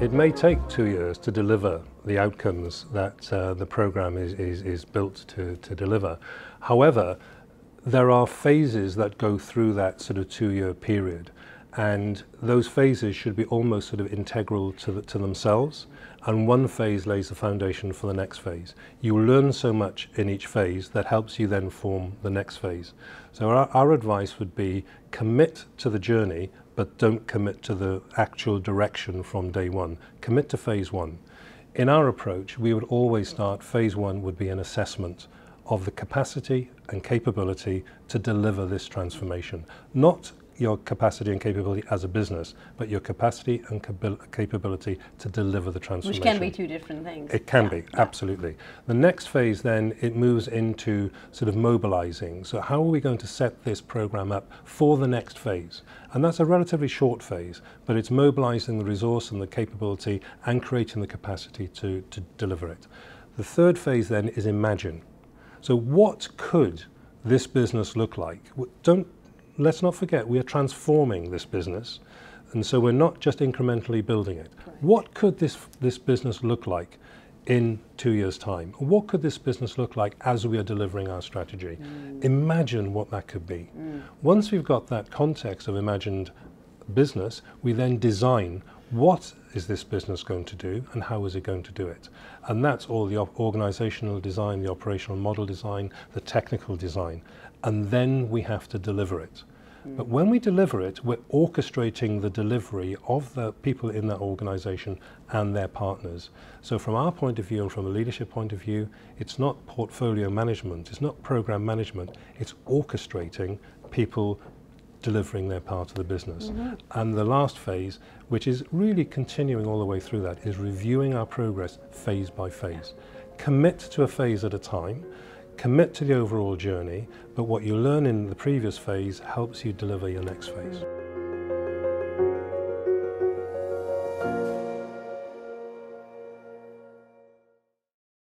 It may take 2 years to deliver the outcomes that the program is built to deliver. However, there are phases that go through that sort of 2-year period, and those phases should be almost sort of integral to themselves, and one phase lays the foundation for the next phase. You learn so much in each phase that helps you then form the next phase. So our advice would be commit to the journey, but don't commit to the actual direction from day one. Commit to phase one. In our approach, we would always start, phase one would be an assessment of the capacity and capability to deliver this transformation. Not your capacity and capability as a business, but your capacity and capability to deliver the transformation. Which can be two different things. It can be, absolutely. The next phase then, it moves into sort of mobilizing. So how are we going to set this program up for the next phase? And that's a relatively short phase, but it's mobilizing the resource and the capability and creating the capacity to deliver it. The third phase then is imagine. So what could this business look like? Let's not forget, we are transforming this business, and so we're not just incrementally building it. Right. What could this business look like in 2 years' time? What could this business look like as we are delivering our strategy? Imagine what that could be. Once we've got that context of imagined business, we then design what is this business going to do and how is it going to do it? And that's all the organizational design, the operational model design, the technical design. And then we have to deliver it. But when we deliver it, we're orchestrating the delivery of the people in that organization and their partners. So from our point of view and from a leadership point of view, it's not portfolio management, it's not program management, it's orchestrating people delivering their part of the business. And the last phase, which is really continuing all the way through that, is reviewing our progress phase by phase. Commit to a phase at a time, commit to the overall journey, but what you learn in the previous phase helps you deliver your next phase.